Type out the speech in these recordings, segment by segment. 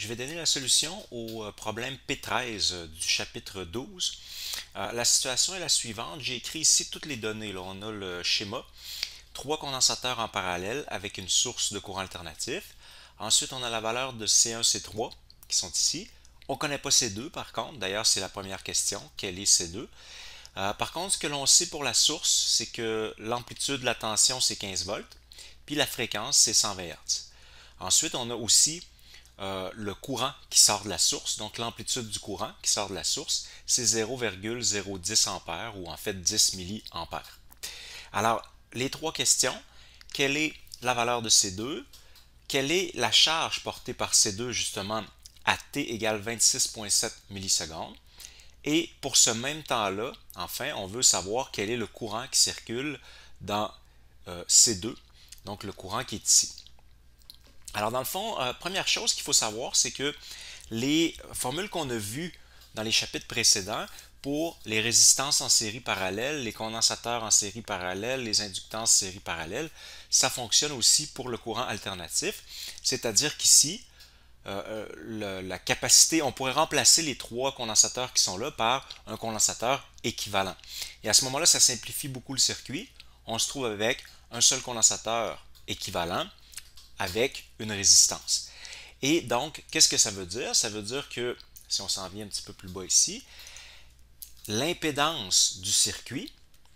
Je vais donner la solution au problème P13 du chapitre 12. La situation est la suivante. J'ai écrit ici toutes les données. Là, on a le schéma. Trois condensateurs en parallèle avec une source de courant alternatif. Ensuite, on a la valeur de C1, C3 qui sont ici. On ne connaît pas C2 par contre. D'ailleurs, c'est la première question. Quel est C2? Par contre, ce que l'on sait pour la source, c'est que l'amplitude de la tension, c'est 15 volts. Puis la fréquence, c'est 120 Hz. Ensuite, on a aussi le courant qui sort de la source, donc l'amplitude du courant qui sort de la source, c'est 0,010 ampères ou en fait 10 milliampères. Alors, les trois questions, quelle est la valeur de C2? Quelle est la charge portée par C2 justement à T égale 26,7 millisecondes? Et pour ce même temps-là, enfin, on veut savoir quel est le courant qui circule dans C2, donc le courant qui est ici. Alors dans le fond, première chose qu'il faut savoir, c'est que les formules qu'on a vues dans les chapitres précédents pour les résistances en série parallèle, les condensateurs en série parallèle, les inductances série parallèle, ça fonctionne aussi pour le courant alternatif, c'est-à-dire qu'ici, la capacité, on pourrait remplacer les trois condensateurs qui sont là par un condensateur équivalent. Et à ce moment-là, ça simplifie beaucoup le circuit. On se trouve avec un seul condensateur équivalent avec une résistance. Et donc, qu'est-ce que ça veut dire? Ça veut dire que, si on s'en vient un petit peu plus bas ici, l'impédance du circuit,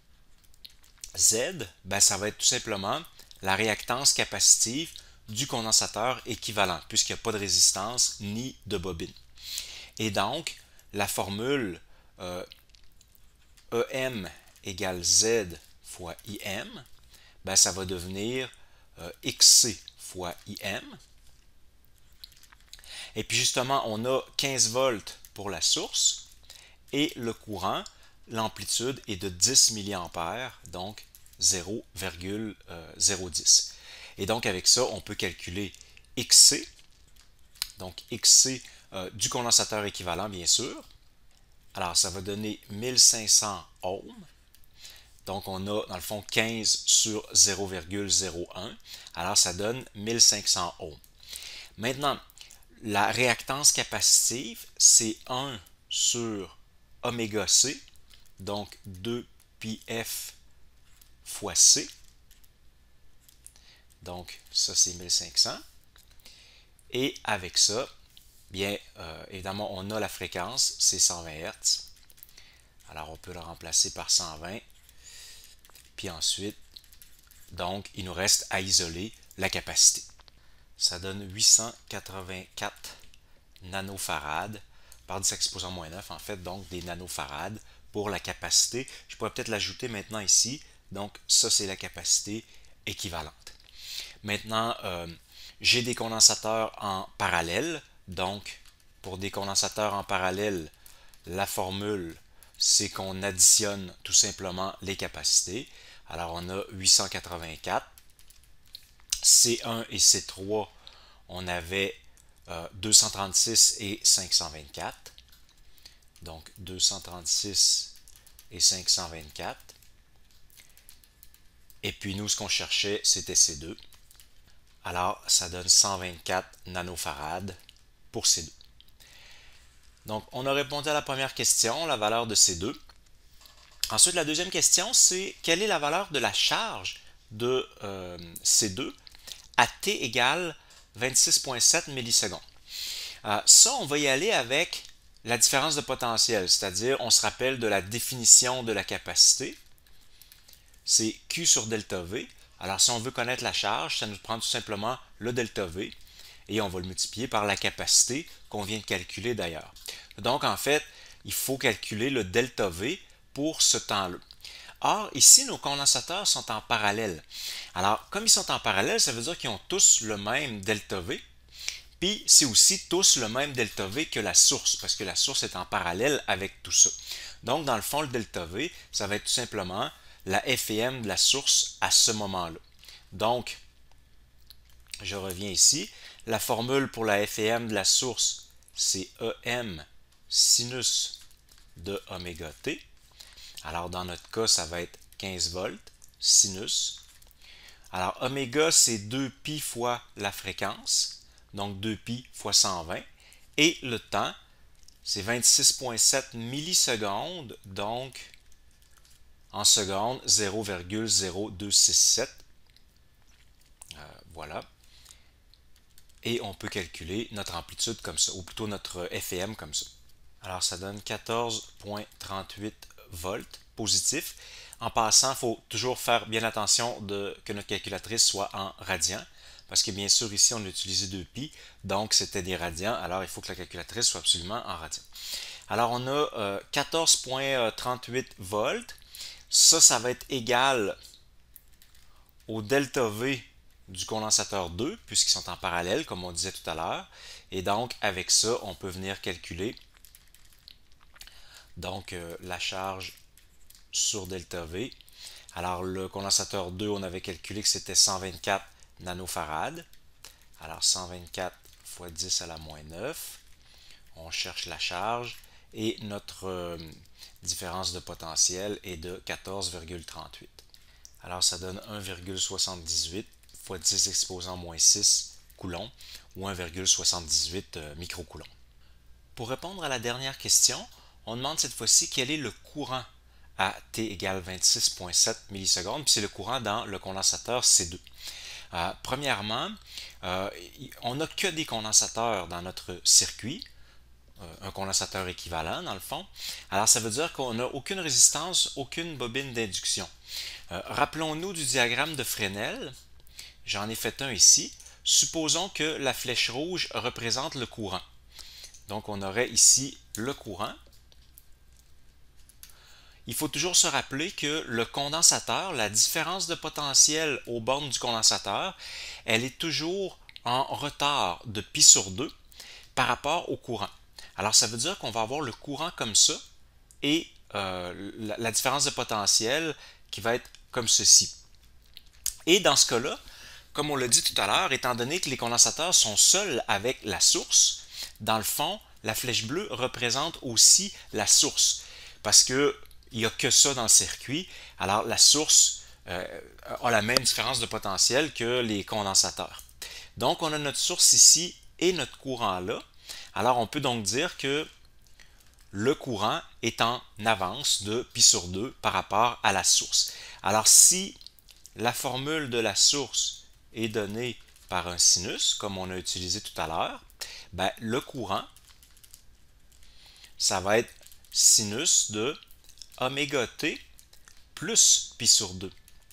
Z, ben, ça va être tout simplement la réactance capacitive du condensateur équivalent, puisqu'il n'y a pas de résistance ni de bobine. Et donc, la formule EM égale Z fois IM, ben, ça va devenir XC fois IM. Et puis justement, on a 15 volts pour la source et le courant, l'amplitude est de 10 milliampères, donc 0,010. Et donc avec ça, on peut calculer XC, donc XC du condensateur équivalent bien sûr. Alors ça va donner 1500 ohms. Donc on a dans le fond 15 sur 0,01. Alors ça donne 1500 ohms. Maintenant, la réactance capacitive, c'est 1 sur oméga C, donc 2πf fois C. Donc ça c'est 1500. Et avec ça, bien évidemment on a la fréquence, c'est 120 Hz. Alors on peut le remplacer par 120. Puis ensuite, donc il nous reste à isoler la capacité. Ça donne 884 nanofarad par 10 exposant moins 9, en fait, donc des nanofarad pour la capacité. Je pourrais peut-être l'ajouter maintenant ici. Donc ça, c'est la capacité équivalente. Maintenant, j'ai des condensateurs en parallèle. Donc, pour des condensateurs en parallèle, la formule, c'est qu'on additionne tout simplement les capacités. Alors, on a 884. C1 et C3, on avait 236 et 524. Donc 236 et 524. Et puis nous, ce qu'on cherchait, c'était C2. Alors, ça donne 124 nanofarad pour C2. Donc, on a répondu à la première question, la valeur de C2. Ensuite, la deuxième question, c'est quelle est la valeur de la charge de C2 à T égale 26,7 millisecondes. Ça, on va y aller avec la différence de potentiel, c'est-à-dire on se rappelle de la définition de la capacité. C'est Q sur delta V. Alors si on veut connaître la charge, ça nous prend tout simplement le delta V et on va le multiplier par la capacité qu'on vient de calculer d'ailleurs. Donc en fait, il faut calculer le delta V pour ce temps-là. Or, ici, nos condensateurs sont en parallèle. Alors, comme ils sont en parallèle, ça veut dire qu'ils ont tous le même delta V. Puis, c'est aussi tous le même delta V que la source, parce que la source est en parallèle avec tout ça. Donc, dans le fond, le delta V, ça va être tout simplement la F et M de la source à ce moment-là. Donc, je reviens ici. La formule pour la F et M de la source, c'est EM sinus de oméga T. Alors, dans notre cas, ça va être 15 volts, sinus. Alors, oméga, c'est 2pi fois la fréquence, donc 2pi fois 120. Et le temps, c'est 26,7 millisecondes, donc en secondes, 0,0267. Voilà. Et on peut calculer notre amplitude comme ça, ou plutôt notre FEM comme ça. Alors ça donne 14,38 volts positif. En passant, il faut toujours faire bien attention que notre calculatrice soit en radians, parce que bien sûr ici on a utilisé 2π, donc c'était des radians, alors il faut que la calculatrice soit absolument en radians. Alors on a 14,38 volts, ça va être égal au delta V du condensateur 2, puisqu'ils sont en parallèle, comme on disait tout à l'heure. Et donc, avec ça, on peut venir calculer donc la charge sur delta V. Alors, le condensateur 2, on avait calculé que c'était 124 nanofarads. Alors, 124 fois 10 à la moins 9. On cherche la charge. Et notre différence de potentiel est de 14,38. Alors, ça donne 1,78 fois 10 exposant moins 6 coulombs ou 1,78 microcoulombs. Pour répondre à la dernière question, on demande cette fois-ci quel est le courant à t égale 26,7 millisecondes, puis c'est le courant dans le condensateur C2. Premièrement, on n'a que des condensateurs dans notre circuit, un condensateur équivalent dans le fond. Alors ça veut dire qu'on n'a aucune résistance, aucune bobine d'induction. Rappelons-nous du diagramme de Fresnel. J'en ai fait un ici. Supposons que la flèche rouge représente le courant. Donc on aurait ici le courant. Il faut toujours se rappeler que le condensateur, la différence de potentiel aux bornes du condensateur, elle est toujours en retard de π sur 2 par rapport au courant. Alors ça veut dire qu'on va avoir le courant comme ça et la différence de potentiel qui va être comme ceci. Et dans ce cas-là, comme on l'a dit tout à l'heure, étant donné que les condensateurs sont seuls avec la source, dans le fond, la flèche bleue représente aussi la source. Parce qu'il n'y a que ça dans le circuit, alors la source a la même différence de potentiel que les condensateurs. Donc on a notre source ici et notre courant là. Alors on peut donc dire que le courant est en avance de π sur 2 par rapport à la source. Alors si la formule de la source est donnée par un sinus, comme on a utilisé tout à l'heure, ben, le courant, ça va être sinus de oméga t plus π sur 2,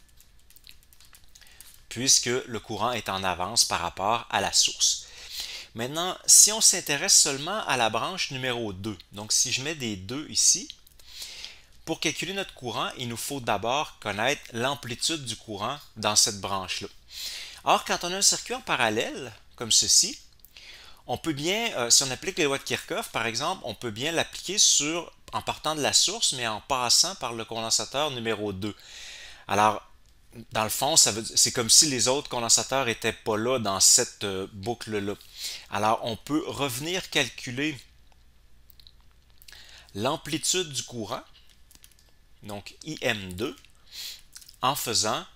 puisque le courant est en avance par rapport à la source. Maintenant, si on s'intéresse seulement à la branche numéro 2, donc si je mets des 2 ici, pour calculer notre courant, il nous faut d'abord connaître l'amplitude du courant dans cette branche-là. Or, quand on a un circuit en parallèle, comme ceci, on peut bien, si on applique les lois de Kirchhoff, par exemple, on peut bien l'appliquer en partant de la source, mais en passant par le condensateur numéro 2. Alors, dans le fond, c'est comme si les autres condensateurs n'étaient pas là dans cette boucle-là. Alors, on peut revenir calculer l'amplitude du courant, donc IM2, en faisant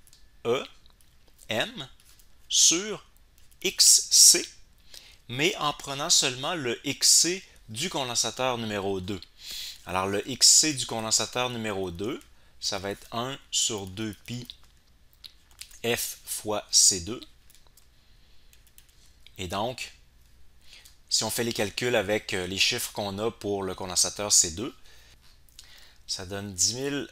EM sur XC, mais en prenant seulement le XC du condensateur numéro 2. Alors, le XC du condensateur numéro 2, ça va être 1 sur 2π F fois C2. Et donc, si on fait les calculs avec les chiffres qu'on a pour le condensateur C2, ça donne 10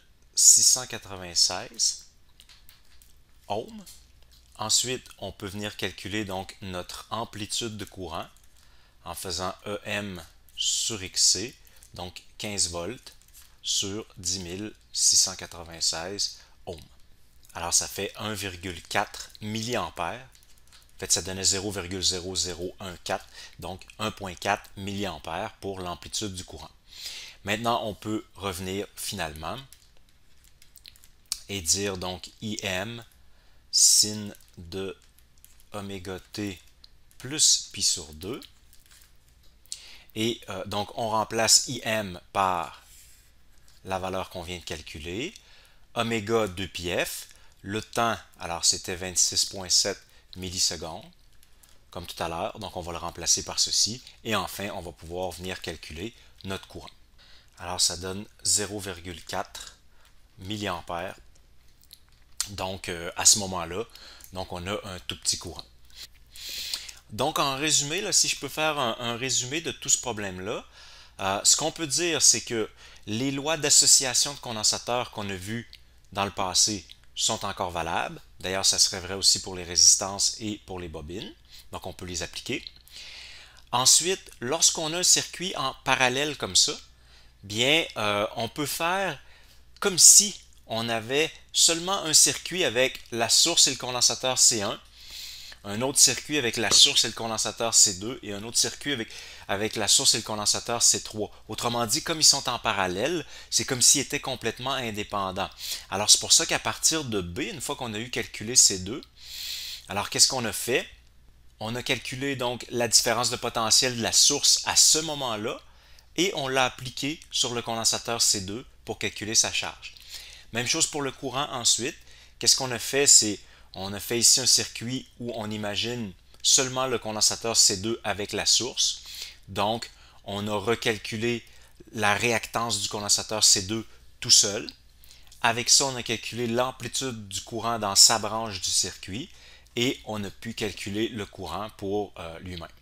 696 ohms. Ensuite, on peut venir calculer donc notre amplitude de courant en faisant EM sur XC, donc 15 volts sur 10 696 ohms. Alors ça fait 1,4 milliampères. En fait, ça donnait 0,0014, donc 1,4 milliampères pour l'amplitude du courant. Maintenant, on peut revenir finalement et dire donc IM sin de oméga t plus π sur 2. Et donc, on remplace IM par la valeur qu'on vient de calculer. Oméga 2πf. Le temps, alors c'était 26,7 millisecondes. comme tout à l'heure, donc on va le remplacer par ceci, et enfin on va pouvoir venir calculer notre courant. Alors ça donne 0,4 milliampères. Donc à ce moment-là, donc on a un tout petit courant. Donc en résumé, là, si je peux faire un résumé de tout ce problème-là, ce qu'on peut dire, c'est que les lois d'association de condensateurs qu'on a vues dans le passé sont encore valables. D'ailleurs, ça serait vrai aussi pour les résistances et pour les bobines. Donc on peut les appliquer. Ensuite, lorsqu'on a un circuit en parallèle comme ça, bien, on peut faire comme si on avait seulement un circuit avec la source et le condensateur C1, un autre circuit avec la source et le condensateur C2 et un autre circuit avec la source et le condensateur C3. Autrement dit, comme ils sont en parallèle, c'est comme s'ils étaient complètement indépendants. Alors c'est pour ça qu'à partir de B, une fois qu'on a eu calculé C2, alors qu'est-ce qu'on a fait? On a calculé donc la différence de potentiel de la source à ce moment-là et on l'a appliqué sur le condensateur C2 pour calculer sa charge. Même chose pour le courant ensuite. Qu'est-ce qu'on a fait? C'est on a fait ici un circuit où on imagine seulement le condensateur C2 avec la source. Donc, on a recalculé la réactance du condensateur C2 tout seul. Avec ça, on a calculé l'amplitude du courant dans sa branche du circuit et on a pu calculer le courant pour lui-même.